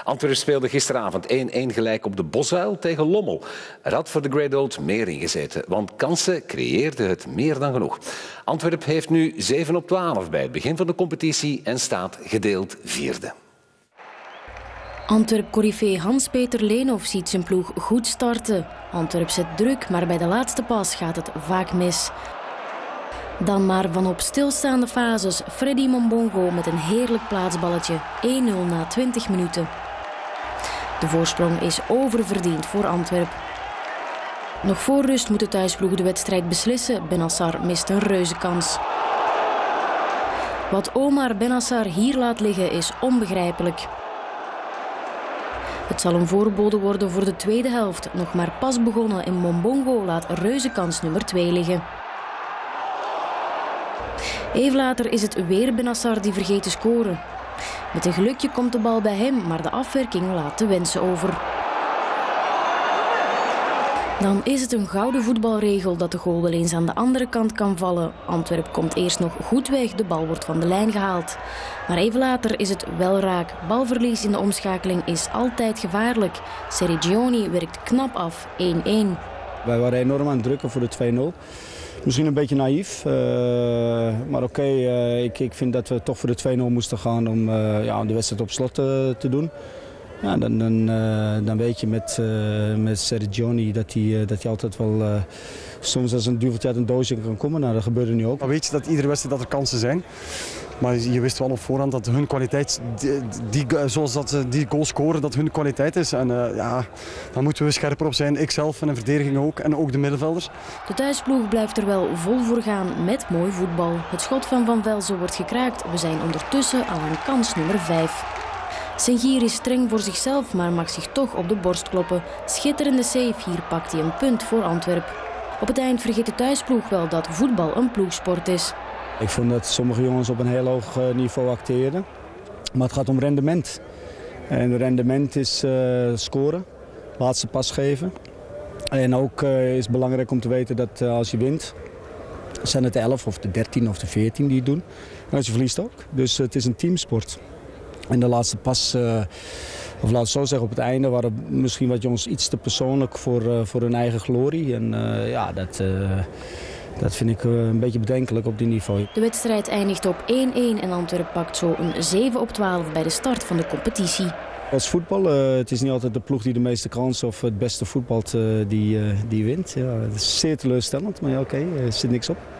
Antwerpen speelde gisteravond 1-1 gelijk op de Bosuil tegen Lommel. Er had voor de Great Old meer ingezeten, want kansen creëerde het meer dan genoeg. Antwerpen heeft nu 7 op 12 bij het begin van de competitie en staat gedeeld vierde. Antwerp-corifee Hans-Peter Leenhoff ziet zijn ploeg goed starten. Antwerp zet druk, maar bij de laatste pas gaat het vaak mis. Dan maar van op stilstaande fases Freddy Mombongo met een heerlijk plaatsballetje. 1-0 na 20 minuten. De voorsprong is oververdiend voor Antwerp. Nog voor rust moet de thuisploeg de wedstrijd beslissen. Benassar mist een reuzenkans. Wat Omar Benassar hier laat liggen is onbegrijpelijk. Het zal een voorbode worden voor de tweede helft. Nog maar pas begonnen en Mombongo laat reuzenkans nummer 2 liggen. Even later is het weer Benassar die vergeet te scoren. Met een gelukje komt de bal bij hem, maar de afwerking laat te wensen over. Dan is het een gouden voetbalregel dat de goal wel eens aan de andere kant kan vallen. Antwerp komt eerst nog goed weg, de bal wordt van de lijn gehaald. Maar even later is het wel raak. Balverlies in de omschakeling is altijd gevaarlijk. Sergioni werkt knap af, 1-1. Wij waren enorm aan het drukken voor de 2-0. Misschien een beetje naïef, maar oké, ik vind dat we toch voor de 2-0 moesten gaan om de wedstrijd op slot te doen. Ja, dan weet je met Sergioni dat hij altijd wel soms als een duveltje uit een doosje kan komen. Nou, dat gebeurde nu ook. Dan weet je dat iedere wedstrijd dat er kansen zijn. Maar je wist wel op voorhand dat hun kwaliteit, zoals dat ze die goal scoren, dat hun kwaliteit is. En dan moeten we scherper op zijn. Ikzelf en de verdediging ook. En ook de middenvelders. De thuisploeg blijft er wel vol voor gaan met mooi voetbal. Het schot van Van Velzen wordt gekraakt. We zijn ondertussen al aan kans nummer 5. Sengier is streng voor zichzelf, maar mag zich toch op de borst kloppen. Schitterende save, hier pakt hij een punt voor Antwerp. Op het eind vergeet de thuisploeg wel dat voetbal een ploegsport is. Ik vond dat sommige jongens op een heel hoog niveau acteren. Maar het gaat om rendement. En rendement is scoren, laatste pas geven. En ook is het belangrijk om te weten dat als je wint, zijn het de 11 of de 13 of de 14 die het doen. En als je verliest ook. Dus het is een teamsport. En de laatste pas, of laat het zo zeggen, op het einde waren misschien wat jongens iets te persoonlijk voor hun eigen glorie. En dat vind ik een beetje bedenkelijk op die niveau. De wedstrijd eindigt op 1-1 en Antwerp pakt zo een 7 op 12 bij de start van de competitie. Als voetbal, het is niet altijd de ploeg die de meeste kansen of het beste voetbalt die wint. Ja, het is zeer teleurstellend, maar ja, oké, er zit niks op.